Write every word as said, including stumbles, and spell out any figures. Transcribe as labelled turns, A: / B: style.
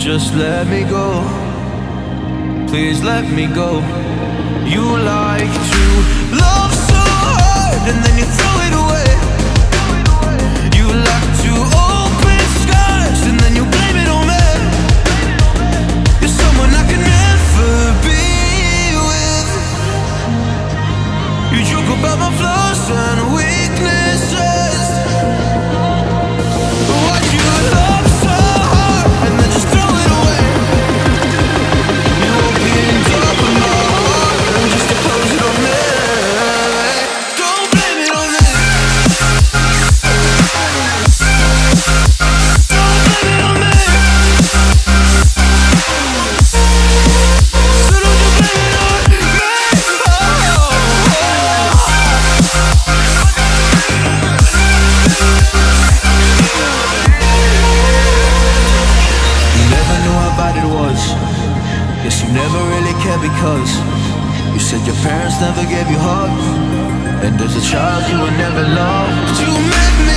A: Just let me go, please let me go. You like to love so hard and then you throw it away. You like to open skies and then you blame it on me. You're someone I can never be with. You joke about my flaws and weaknesses. Why'd you love so hard and then just throw it away? You opened up my heart and just to close it on me. Don't blame it on me. Don't blame it on me. So don't you blame it on me. Oh, you never knew how bad it was. Guess you never really cared because you said your parents never gave you hugs, and as a child you were never loved. You made me